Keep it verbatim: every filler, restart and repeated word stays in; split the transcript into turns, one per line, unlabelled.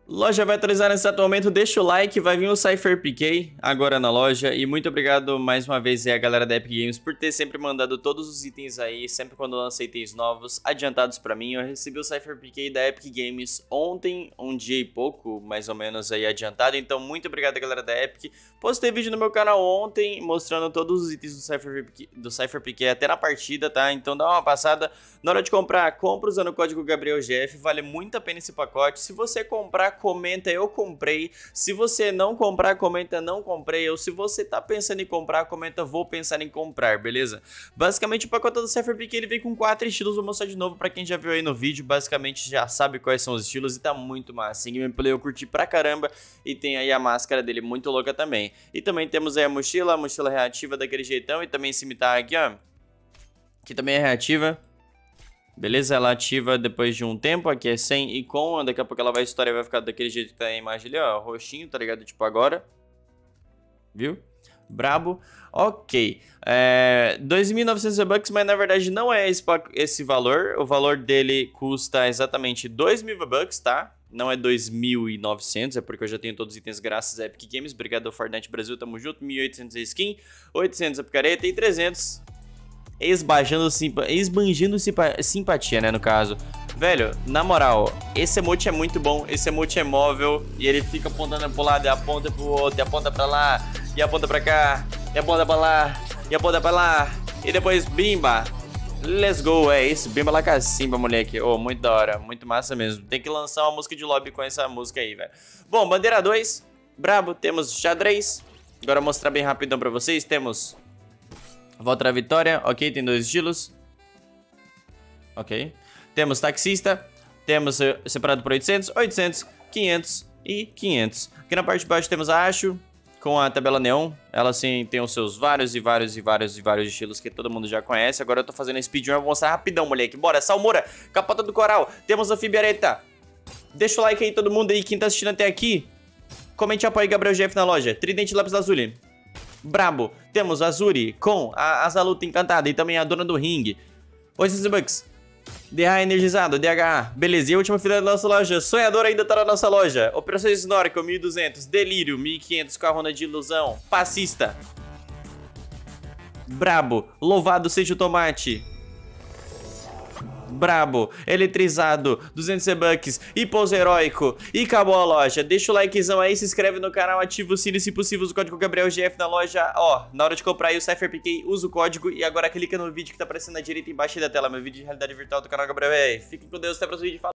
Loja vai atualizar nesse atual momento, deixa o like, vai vir o Cypher P K agora na loja. E muito obrigado mais uma vez aí a galera da Epic Games por ter sempre mandado todos os itens aí, sempre quando lança itens novos, adiantados pra mim. Eu recebi o Cypher P K da Epic Games ontem, um dia e pouco, mais ou menos aí adiantado. Então muito obrigado galera da Epic. Postei vídeo no meu canal ontem, mostrando todos os itens do Cypher, do Cypher P K até na partida, tá? Então dá uma passada. Na hora de comprar, compra usando o código Gabriel G F, vale muito a pena esse pacote. Se você comprar, comenta eu comprei. Se você não comprar, comenta não comprei. Ou se você tá pensando em comprar, comenta vou pensar em comprar, beleza? Basicamente o pacote do Cypher P K ele vem com quatro estilos. Vou mostrar de novo pra quem já viu aí no vídeo. Basicamente já sabe quais são os estilos e tá muito massa. Em gameplay eu curti pra caramba. E tem aí a máscara dele muito louca também. E também temos aí a mochila, a mochila reativa daquele jeitão. E também esse cimitarra aqui, ó, que também é reativa. Beleza, ela ativa depois de um tempo, aqui é sem e com, daqui a pouco ela vai estourar e vai ficar daquele jeito que tá aí a imagem ali, ó, roxinho, tá ligado? Tipo agora, viu? Brabo, ok, é, dois mil e novecentos V-Bucks, mas na verdade não é esse, esse valor, o valor dele custa exatamente dois mil V-Bucks, tá? Não é dois mil e novecentos, é porque eu já tenho todos os itens graças a Epic Games, obrigado ao Fortnite Brasil, tamo junto, mil e oitocentos a skin, oitocentos a picareta e trezentos... Esbanjando, simpa, esbanjando simpa, simpatia, né, no caso. Velho, na moral, esse emote é muito bom. Esse emote é móvel e ele fica apontando pro lado, e aponta pro outro, e aponta pra lá, e aponta pra cá, e aponta pra lá, e aponta pra lá. E depois, bimba. Let's go, é isso, bimba lá cacimba, moleque. Oh, muito da hora, muito massa mesmo. Tem que lançar uma música de lobby com essa música aí, velho. Bom, bandeira dois, brabo, temos xadrez. Agora vou mostrar bem rapidão pra vocês, temos... Volta da vitória, ok, tem dois estilos. Ok. Temos taxista, temos separado por oitocentos, oitocentos, quinhentos e quinhentos. Aqui na parte de baixo temos a Acho, com a tabela neon. Ela sim tem os seus vários e vários e vários e vários estilos que todo mundo já conhece. Agora eu tô fazendo a speedrun, eu vou mostrar rapidão, moleque. Bora, Salmoura, capota do coral, temos a Fibiareta. Deixa o like aí todo mundo aí, quem tá assistindo até aqui. Comente e apoie Gabriel G F na loja. Tridente Lápis Lazuli. Brabo, temos a Azuri com a Azaluta Encantada e também a Dona do Ringue. oitocentos bucks. D H energizado, D H A. Beleza, e a última fila da nossa loja. Sonhador ainda tá na nossa loja. Operações Snorkel, mil e duzentos. Delírio, mil e quinhentos com a Ronda de Ilusão. Passista. Brabo, louvado seja o tomate. Brabo, eletrizado, duzentos V-Bucks e pouso heróico. E acabou a loja. Deixa o likezão aí, se inscreve no canal, ativa o sino, se possível, usa o código Gabriel G F na loja. Ó, na hora de comprar aí o Cypher P K, usa o código e agora clica no vídeo que tá aparecendo na direita embaixo da tela. Meu vídeo de realidade virtual do canal Gabriel G F. Fiquem com Deus, até o próximo vídeo. Falou.